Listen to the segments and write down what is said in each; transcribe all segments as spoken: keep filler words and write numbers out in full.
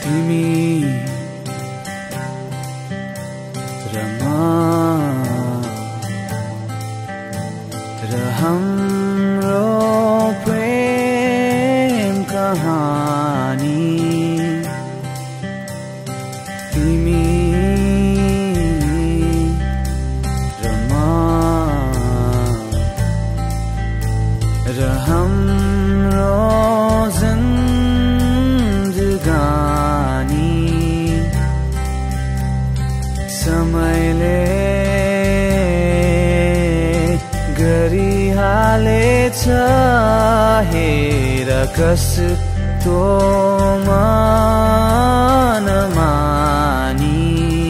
तिमी र म र हाम्रो प्रेम कहानी तिमी र म र हाम्रो जिन्दगानी समयले गरिहालेछ हेर कस्तो मनमानी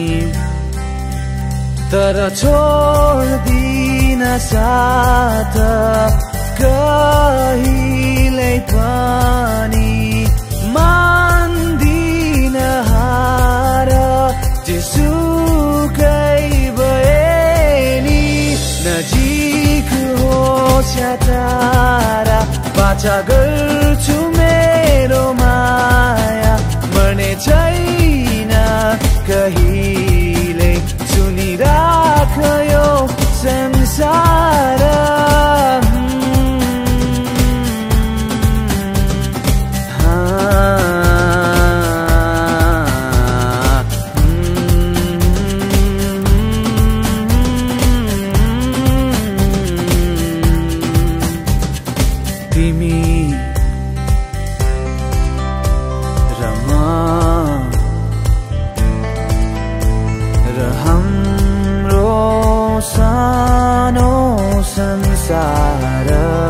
तर छोड्दिन साथ कहिल्यै पनि मान्दिन हार जेसुकै भए नि नजिक होस् या टाढा बाचा गर्छु मेरो माया मर्ने छैन कहिले सुनिराख यो संसार तिमी र म र हाम्रो सानो संसार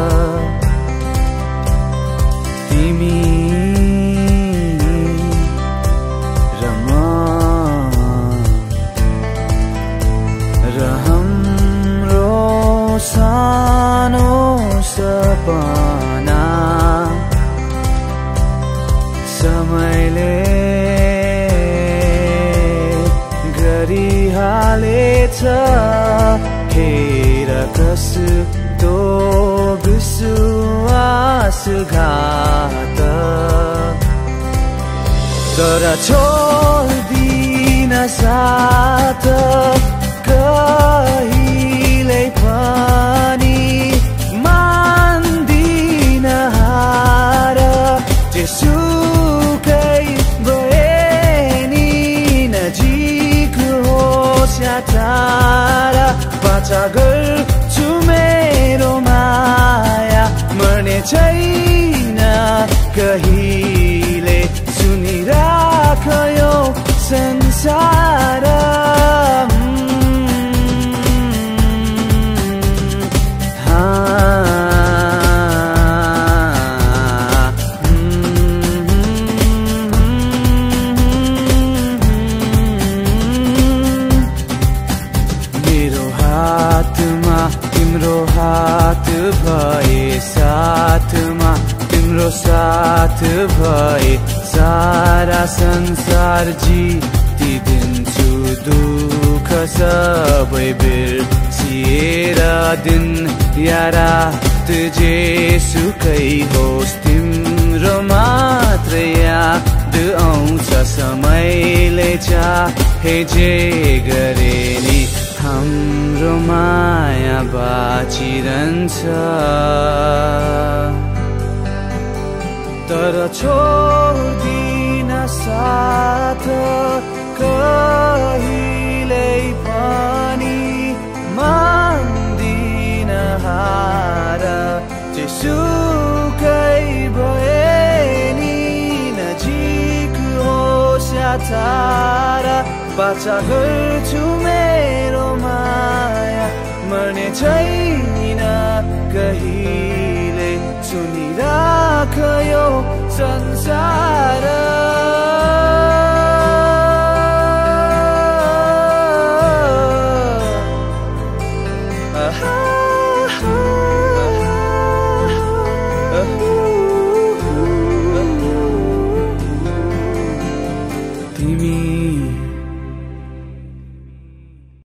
तिमी र म र हाम्रो सानो सपना समयले गरिहालेछ हेर कस्तो विश्वासघात तर छोड्दिन साथ कहिल्यै पनि मान्दिन हार जेसुकै भए नि नजिक होस् या टाढा बाचा गर्छु मेरो माया मर्ने छैन कहिले सुनिराख यो संसार मेरो हातमा तिम्रो हात भए साथमा तिम्रो साथ भए सारा संसार जितिदिन्छु दुःख सबै बिर्सिएर दिन या रात जेसुकै होस् तिम्रो मात्र याद आउँछ समयले चाहे जे गरे नि हाम्रो माया बाँचिरहन्छ तर छोड्दिन साथ कहिल्यै पनि मान्दिन हार जेसुकै भए नि नजिक होस् या टाढा बाचा गर्छु मेरो माया मर्ने छैन कहिले सुनिराख यो संसार तिमी